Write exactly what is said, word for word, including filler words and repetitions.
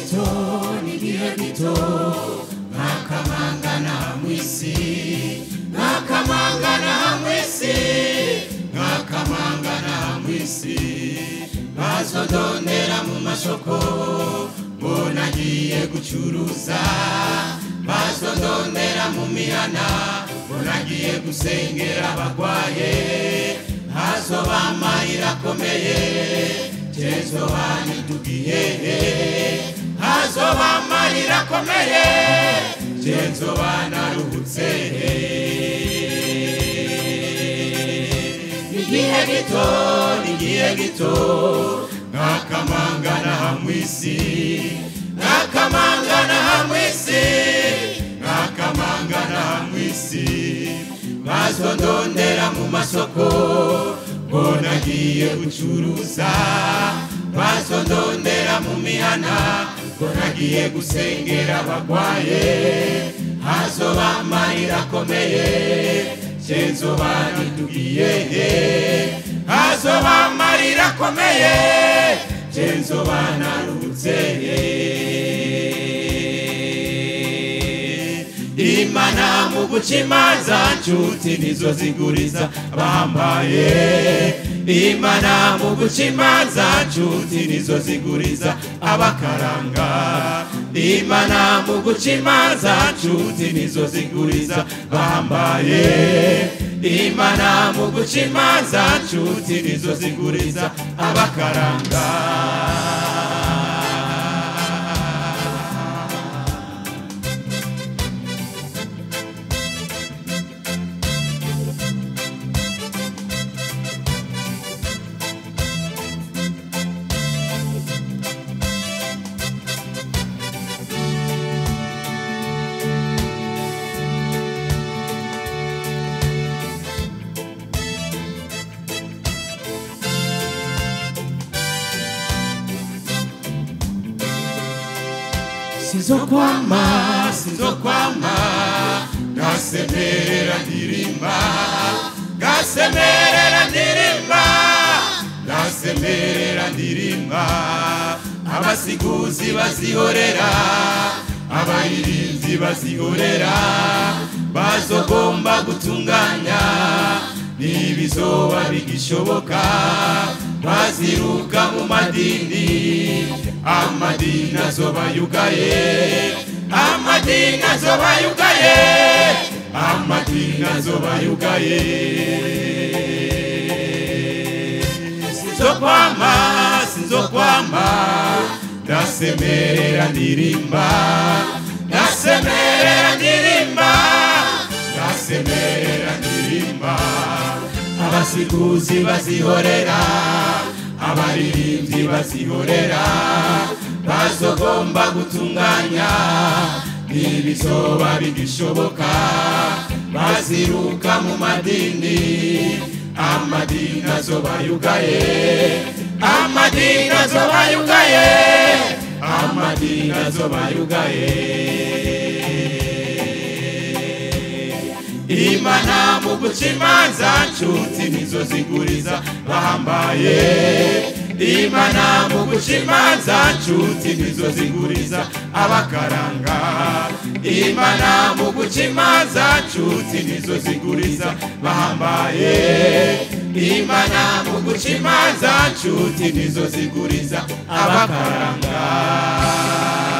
gito n'igihe gito nkakamangana mwisi nkakamangana mwisi nkakamangana mwisi bazodondera mu masoko mbona ngiye gucuruza bazodondera mu mihana mbona ngiye gusengera abagwaye hazoba amarira akomeye Jesu wanitugiye hazoba amarira akomeye Jesu wanaruhutse igihe gito igihe gito nkakamangana hamwisi nkakamangana hamwisi nkakamangana hamwisi bazondondera mu masoko mbona ngiye gucuruza bazondondera mu mihana mbona ngiye gusengera abagwaye hazoba amarira akomeye Jesu wanitugiye hazoba amarira akomeye Jesu wanaruhutse Imana mu guca imanza nshuti nizo ziguriza bambaye Imana mu guca imanza nshuti nizo ziguriza abakaranga Imana mu guca imanza nshuti nizo ziguriza bambaye Imana mu guca imanza nshuti nizo ziguriza abakaranga Sizokwama, sizokwama, gasemerera ndirimba, gasemerera ndirimba, gasemerera ndirimba, abasiguzi bazihorera, abaririmbyi bazihorera, bazogomba gutunganya, nibizoba bigishoboka, baziruka mu madini, amadini azoba yugaye amadini azoba yugaye amadini azoba yugaye sizokwama sizokwama ndasemerera ndirimba ndasemerera ndirimba ndasemerera ndirimba abasiguzi bazihorera abaririmbyi bazihorera bazogomba gutunganya nibizoba bigishoboka baziruka mu madini amadini azoba yugaye amadini azoba yugaye amadini azoba yugaye Imana mu guca imanza nshuti nizo ziguriza bahambaye Imana mu guca imanza nshuti nizo ziguriza abakaranga Imana mu guca imanza nshuti nizo ziguriza bahambaye Imana mu guca imanza nshuti nizo ziguriza abakaranga